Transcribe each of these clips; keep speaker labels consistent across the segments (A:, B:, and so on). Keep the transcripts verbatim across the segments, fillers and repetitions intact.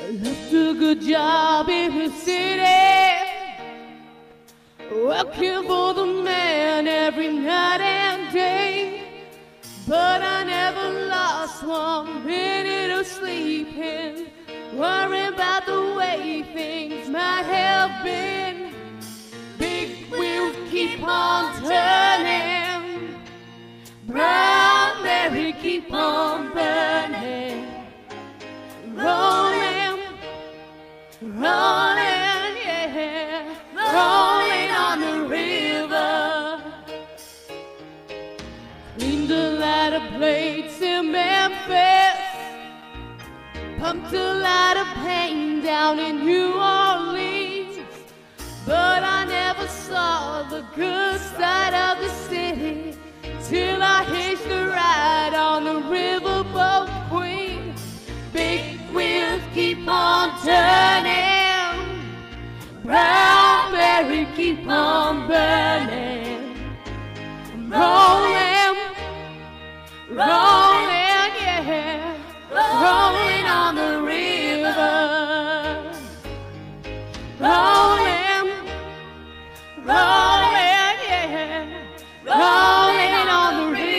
A: left a good job in the city, working for the man every night and day. But I never lost one minute of sleeping, worrying about the way things might have been. Big wheels keep on turning, brown berry keep on burning, rolling, rolling, yeah, rolling on the river. Cleaned a lot of plates in Memphis, pumped a lot of pain down in New Orleans, but I never saw the good side of the city till I hitched a ride on the riverboat queen. Big wheels keep on turning, brown berry keep on burning, rolling, rolling, yeah, rolling on the river, rolling, rolling, yeah, rolling on the river.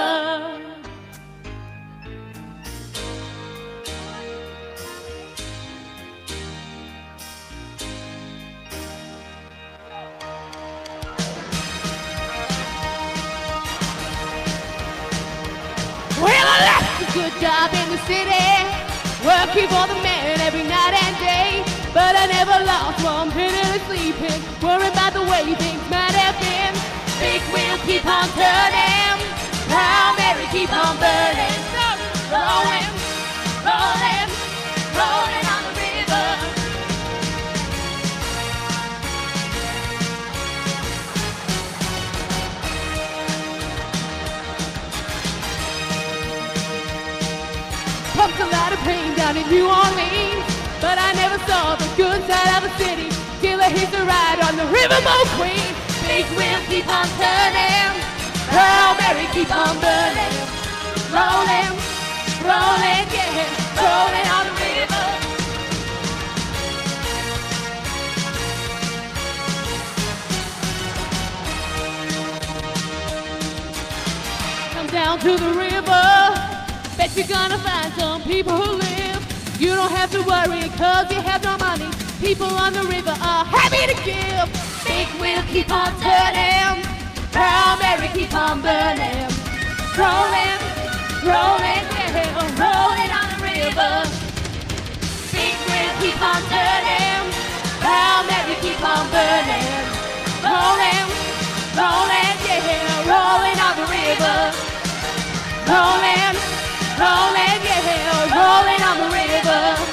A: Well, I left a good job in the city, working for the man every night and day. But I never lost one minute of sleeping, worrying about the way things might have been. Big wheels keep on turning, brown berry keep on burning, rolling, rolling, rolling on the river. Pumped a lot of pain down in New Orleans, but I never saw the good side of the city till I hit the ride on the riverboat queen. Big wheels keep on turning, brown berry keep on burning, rolling, rolling, yeah, rolling on the river. Come down to the river, bet you're gonna find some people who live. You don't have to worry cause you have no money, people on the river are happy to give. Big wheels keep on turning, brown berry keep on burning, rolling, rolling, yeah, rolling on the river. Big wheels keep on turning, brown berry keep on burning, rolling, rolling, yeah, rolling on the river. Rolling, rolling, yeah, rolling on the river.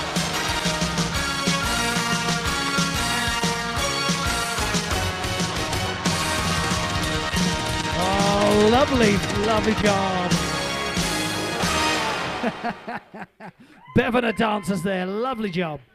B: Oh, lovely, lovely job. Bev and her dancers there, lovely job.